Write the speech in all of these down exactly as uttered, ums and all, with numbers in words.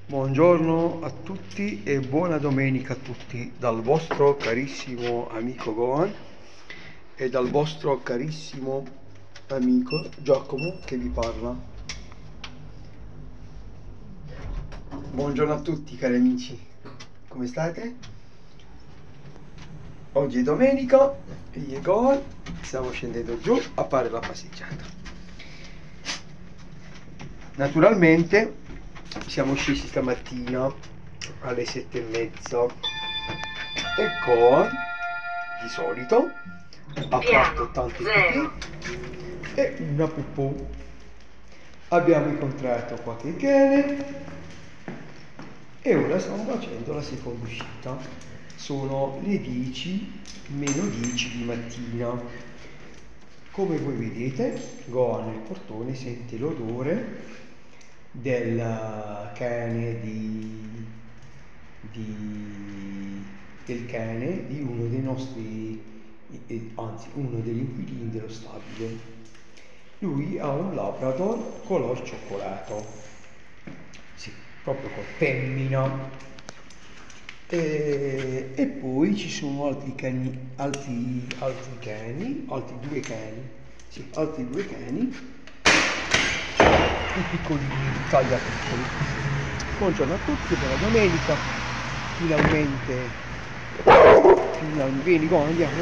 Buongiorno a tutti e buona domenica a tutti dal vostro carissimo amico Gohan e dal vostro carissimo amico Giacomo che vi parla. Buongiorno a tutti cari amici, come state? Oggi è domenica e io e Gohan stiamo scendendo giù a fare la passeggiata. Naturalmente siamo scesi stamattina alle sette e mezza e Gohan di solito ha fatto tanti pipì e una pupù. Abbiamo incontrato qualche cane e ora stiamo facendo la seconda uscita. Sono le dieci meno dieci di mattina. Come voi vedete, Gohan nel portone sente l'odore del cane di, di del cane di uno dei nostri, anzi uno degli inquilini dello stabile. Lui ha un Labrador color cioccolato, sì, proprio con femmina. E, e poi ci sono altri cani, altri, altri cani, altri due cani, sì, altri due cani, più piccolini, di taglia piccoli. Buongiorno a tutti, buona domenica, finalmente, finalmente, vieni qua, andiamo,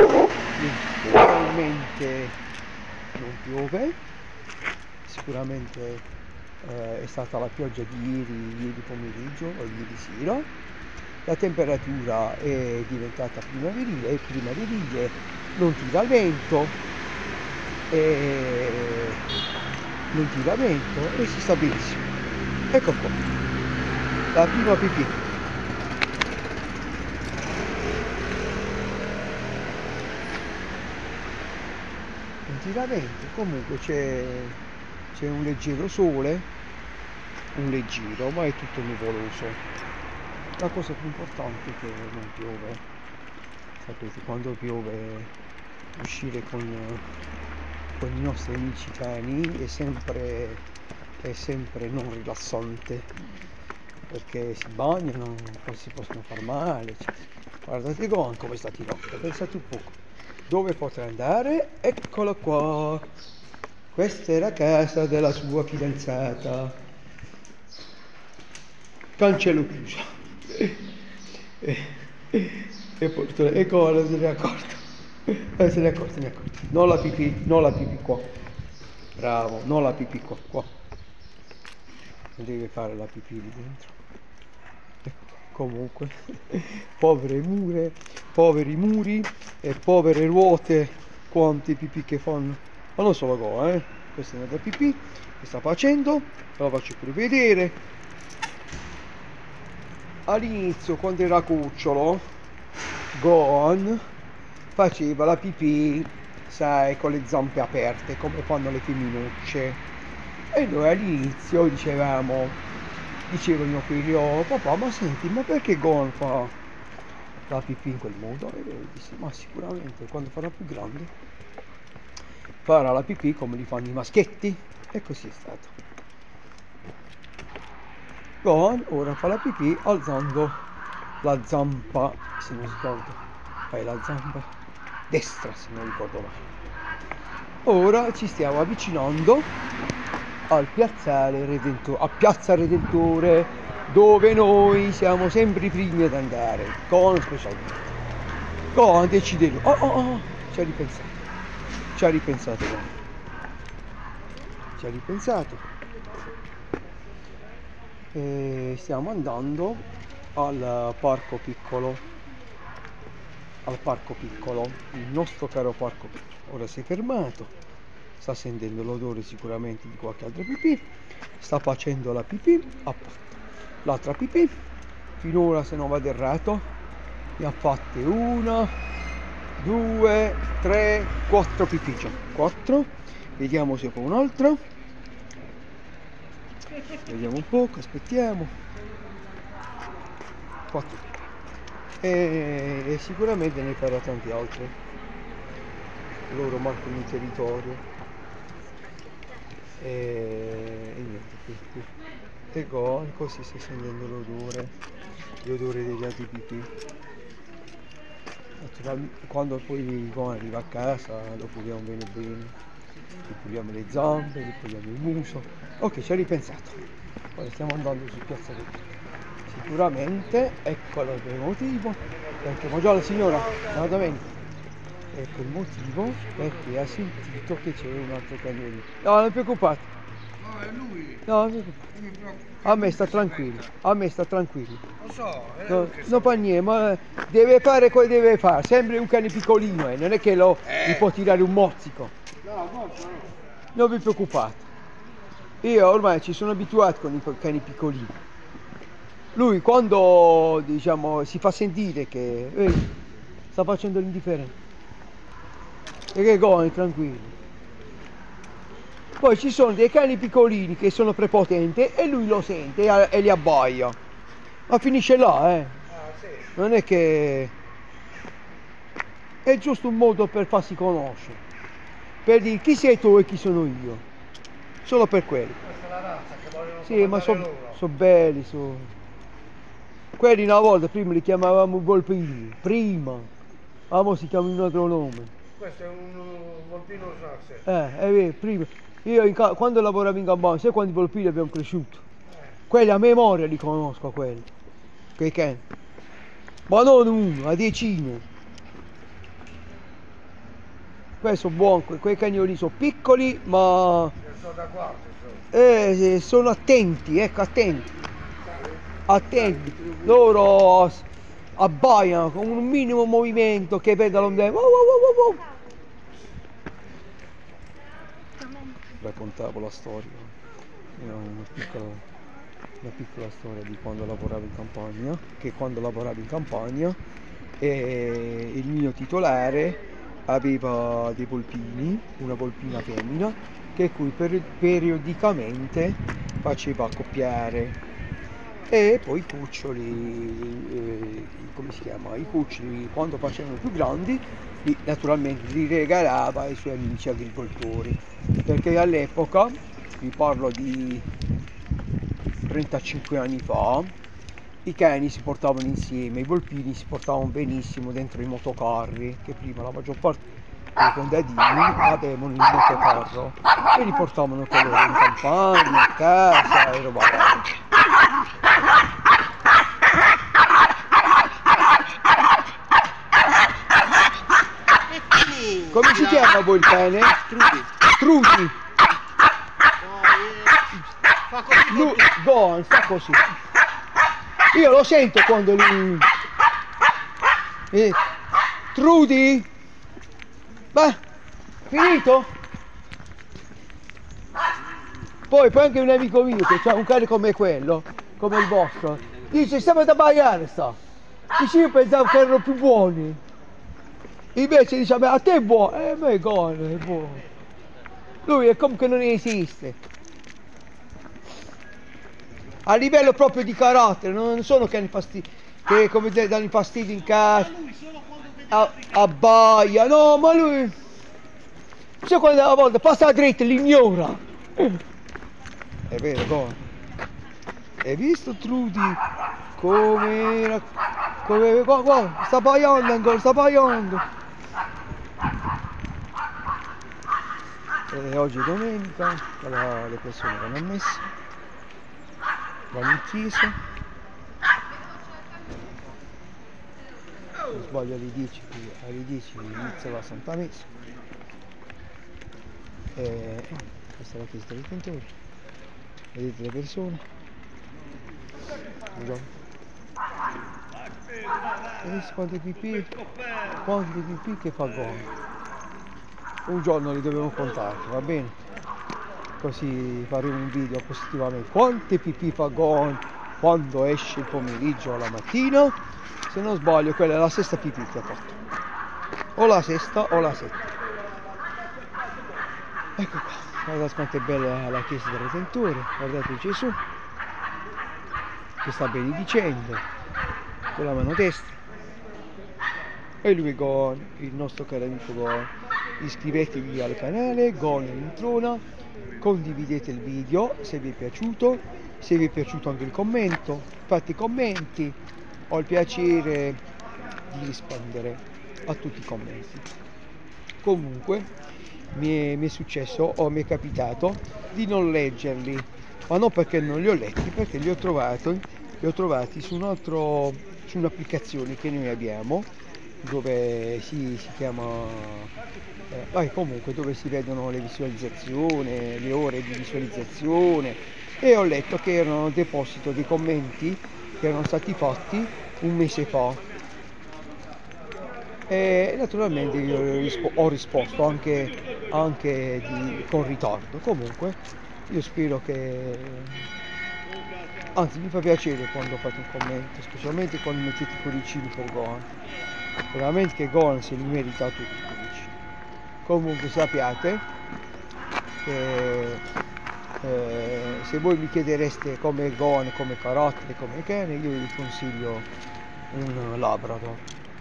finalmente non piove, sicuramente eh, è stata la pioggia di ieri, ieri pomeriggio o ieri sera. La temperatura è diventata primaverile, primaverile, non tira vento, e non tira vento e si sta benissimo. Ecco qua, la prima pipì. Non tira vento, comunque c'è c'è un leggero sole, un leggero, ma è tutto nuvoloso. La cosa più importante è che non piove. Sapete, quando piove uscire con, con i nostri amici cani è sempre, è sempre non rilassante, perché si bagnano, poi si possono far male. Cioè, guardate Gohan come sta tirando, pensate un po'. Dove potrà andare? Eccolo qua. Questa è la casa della sua fidanzata. Cancello chiuso. E, e, e portone, ecco, ora se ne è accorto, eh, se ne è accorto, se ne è accorto. Non la pipì, non la pipì qua. Bravo, non la pipì qua, qua. Non deve fare la pipì lì dentro. Ecco, comunque, povere mure, poveri muri e povere ruote, quante pipì che fanno. Ma non solo qua, eh. Questa è un'altra pipì che sta facendo, ve la faccio pure vedere. All'inizio, quando era cucciolo, Gohan faceva la pipì, sai, con le zampe aperte, come fanno le femminucce. E noi all'inizio dicevamo, diceva il mio figlio, oh, papà, ma senti, ma perché Gohan fa la pipì in quel modo? E lui disse, ma sicuramente quando farà più grande farà la pipì come li fanno i maschietti. E così è stato. Gohan ora fa la pipì alzando la zampa, se non sbaglio, fai la zampa destra se non ricordo male. Ora ci stiamo avvicinando al piazzale Redentore, a Piazza Redentore, dove noi siamo sempre i primi ad andare, Gohan specialmente. Gohan decide, oh oh oh, ci ha ripensato, ci ha ripensato Gohan, ci ha ripensato. E stiamo andando al parco piccolo, al parco piccolo, il nostro caro parco piccolo. Ora si è fermato, sta sentendo l'odore sicuramente di qualche altra pipì, sta facendo la pipì, ha fatto l'altra pipì, finora se non vado errato ne ha fatte una, due, tre, quattro pipì già, quattro, vediamo se fa un'altra. Vediamo un po', aspettiamo. quattro. E, e sicuramente ne farà tanti altri. Loro marcano il territorio. E, e niente, qui, qui. e Gon, così stai sentendo l'odore, l'odore degli altri pipì. Quando poi Gon arriva a casa lo puliamo bene bene, gli puliamo le zampe, gli puliamo il muso. Ok, ci ho ripensato, ora stiamo andando su Piazza Repubblica. Sicuramente eccolo il motivo, perché già la signora la domenica, ecco il motivo perché ha sentito che c'è un altro cagnolino. No, non preoccupate. No, è lui. No, non preoccupate. A me sta tranquillo, a me sta tranquillo. Lo so, è No, che non fa niente, ma deve fare quello che deve fare, sempre un cane piccolino, eh. Non è che lo Eh. gli può tirare un mozzico. No, no, no. Non vi preoccupate. Io ormai ci sono abituato con i cani piccolini. Lui quando diciamo si fa sentire che vedi, sta facendo l'indifferente. E che Gon, tranquillo. Poi ci sono dei cani piccolini che sono prepotenti e lui lo sente e, e li abbaia. Ma finisce là, eh. Ah, sì. Non è che è giusto un modo per farsi conoscere, per dire chi sei tu e chi sono io, solo per quello. Questa è la razza che vogliono Sì, ma sono loro. so belli, so. Quelli una volta prima li chiamavamo volpini, prima, ora si chiama in un altro nome. Questo è un uh, volpino sarse. Eh, è vero, prima, io in ca- quando lavoravo in campagna, sai quanti volpini abbiamo cresciuto? Eh. Quelli a memoria li conosco, quelli, quei cani. Ma non uno, a decine. Questi sono buoni, que- quei cagnoli sono piccoli ma Io sono da quarto, sono. eh, sono attenti, ecco, attenti. Attenti, loro s- abbaiano con un minimo movimento che veda l'onde. Wow, wow, wow, wow, wow. Raccontavo la storia, era una piccola, una piccola storia di quando lavoravo in campagna, che quando lavoravo in campagna eh, il mio titolare aveva dei volpini, una volpina femmina, che cui per- periodicamente faceva accoppiare. E poi i cuccioli, eh, come si chiama? I cuccioli quando facevano più grandi, li- naturalmente li regalava ai suoi amici agricoltori, perché all'epoca, vi parlo di trentacinque anni fa, i cani si portavano insieme, i volpini si portavano benissimo dentro i motocarri, che prima la maggior parte dei contadini avevano il motocarro e li portavano con loro in campagna, a casa e roba varia. Come si chiama voi il cane? Trudy. Trudy. Fa così. Lui, Gon, fa così. Io lo sento quando lui... Eh, Trudy? Beh, finito? Poi, poi anche un amico mio che ha un cane come quello, come il vostro, dice stiamo da baiare sta. Dice io pensavo che erano più buoni. Invece dice a te è buono, eh a me è Gon, è buono. Lui è come che non esiste. A livello proprio di carattere, non sono cani fastidi, che come te danno i fastidi in casa, a- abbaia, no, ma lui, sai quando a volte passa dritta e li ignora. È vero, Gon. Hai visto Trudy? Come era, come, guarda, guarda, sta abbaiando ancora, sta abbaiando. E oggi è domenica, allora le persone vanno a messa, vanno in chiesa, non sbaglio alle dieci, alle dieci inizia la Santa Messa. E questa è la chiesa dei Redentore, vedete le persone, e quante pipì, quante pipì che fa Gon. Un giorno li dobbiamo contare, va bene? Così faremo un video positivamente. Quante pipì fa Gon quando esce il pomeriggio o la mattina? Se non sbaglio quella è la sesta pipì che ha fatto. O la sesta o la settima. Ecco qua, guardate quanto è bella la chiesa del Redentore, guardate Gesù che sta benedicendo con la mano destra. E lui Gon, il nostro caro amico Gon. Iscrivetevi al canale, Gon in trona, condividete il video se vi è piaciuto, se vi è piaciuto anche il commento, fate i commenti, ho il piacere di rispondere a tutti i commenti. Comunque mi è, mi è successo o mi è capitato di non leggerli, ma non perché non li ho letti, perché li ho trovati, li ho trovati su un altro, su un'applicazione che noi abbiamo, dove si, si chiama eh, comunque dove si vedono le visualizzazioni, le ore di visualizzazione, e ho letto che erano un deposito di commenti che erano stati fatti un mese fa, e naturalmente io rispo- ho risposto anche, anche di, con ritardo. Comunque io spero che, anzi mi fa piacere quando fate un commento, specialmente quando mettete i cuoricini per Gohan, veramente che Gohan se li merita tutti i cuoricini. Comunque sappiate che eh, se voi mi chiedereste come Gohan, come carattere, come cane, io vi consiglio un Labrador.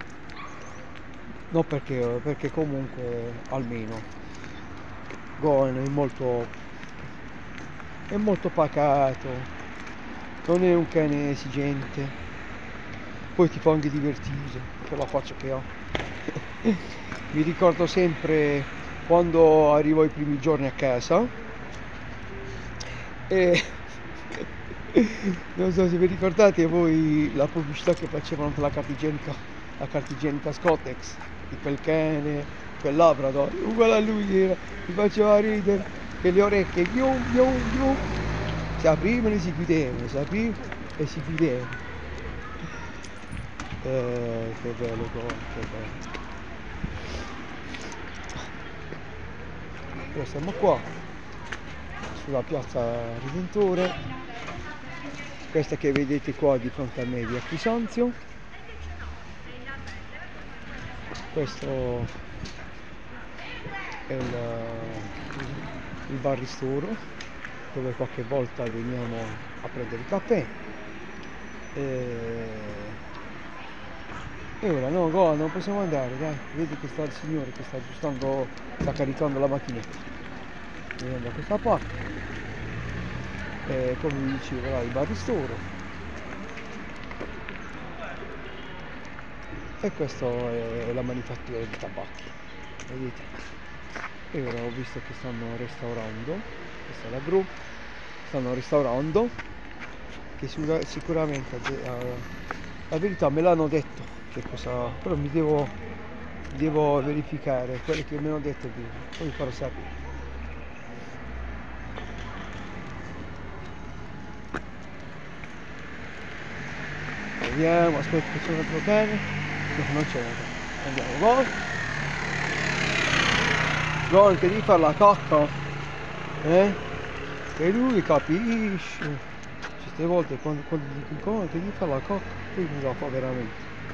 No, perché, perché comunque almeno Gohan è molto è molto pacato, non è un cane esigente, poi ti fa anche divertire per la faccia che ha. Mi ricordo sempre quando arrivo i primi giorni a casa e non so se vi ricordate voi la pubblicità che facevano per la carta igienica, la carta igienica Scottex di quel cane, quel Labrador, uguale a lui era, mi faceva ridere, che le orecchie ghiu, ghiu, ghiu, si aprivano e si chiudevano, si aprivano e si chiudevano. Eh, che bello, che bello. Ora siamo qua sulla piazza Redentore, questa che vedete qua di fronte a me via Crisanzio. Questo è il, il bar ristoro dove qualche volta veniamo a prendere il caffè. E, e ora no, go, non possiamo andare, dai, vedi che sta il signore che sta aggiustando, sta caricando la macchinetta. Veniamo da questa parte. E come vi dicevo, là, il bar ristoro. E questo è la manifattura di tabacchi, vedete? E ora ho visto che stanno restaurando, questa è la gru, stanno restaurando, che sicuramente la verità me l'hanno detto che cosa, però mi devo, devo verificare quello che mi hanno detto prima, poi vi farò sapere. Vediamo, aspetta che c'è un altro cane. Non c'è, andiamo, Gohan. Gohan che devi fare la cacca, eh? E lui capisce. Certe volte quando, quando dico Gohan che devi fare la cacca, lui mi la fa veramente.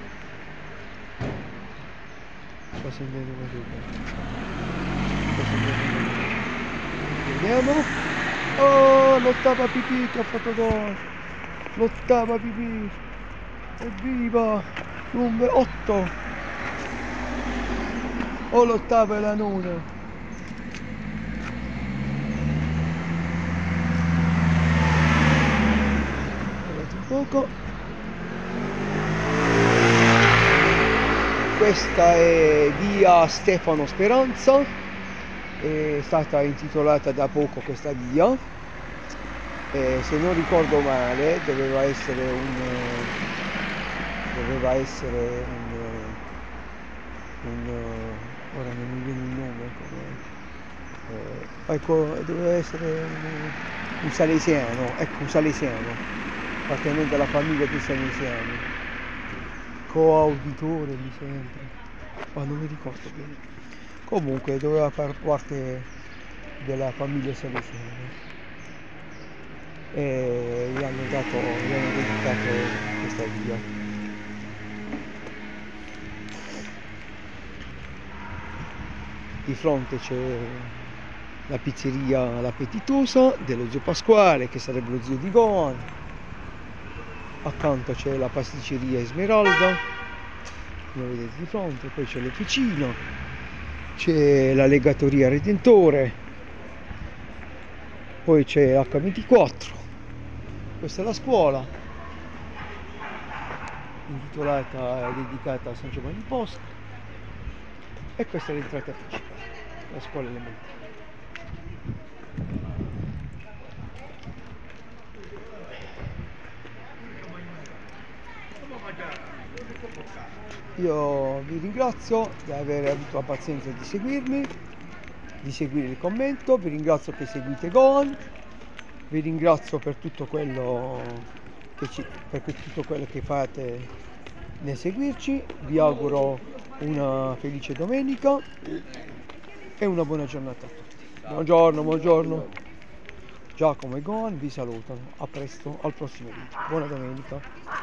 Sto sentendo così. Sto sentendo così. Vediamo. Oh, l'ottava pipì che ha fatto Gohan. L'ottava pipì. Evviva! Numero otto. O l'ottava e la nona. Guardate un poco. Questa è via Stefano Speranza, è stata intitolata da poco questa via, e se non ricordo male doveva essere un doveva essere un, un ora non mi viene il nome, eh, ecco, doveva essere un, un salesiano, ecco, un salesiano, appartenente alla famiglia dei salesiani, coauditore mi sembra, ma non mi ricordo bene, comunque doveva far parte della famiglia salesiana, e gli hanno dato, gli hanno dedicato questa via. Di fronte c'è la pizzeria L'Appetitosa dello zio Pasquale, che sarebbe lo zio di Gohan. Accanto c'è la pasticceria Esmeralda, come vedete di fronte, poi c'è l'officina, c'è la legatoria Redentore, Poi c'è acca ventiquattro, questa è la scuola, intitolata e dedicata a San Giovanni Bosco, e questa è l'entrata principale, la scuola elementare. Io vi ringrazio di aver avuto la pazienza di seguirmi, di seguire il commento, vi ringrazio che seguite Gohan, vi ringrazio per tutto quello che, ci, per tutto quello che fate nel seguirci, vi auguro una felice domenica e una buona giornata a tutti. Buongiorno, buongiorno. Giacomo e Gohan vi salutano, a presto al prossimo video. Buona domenica.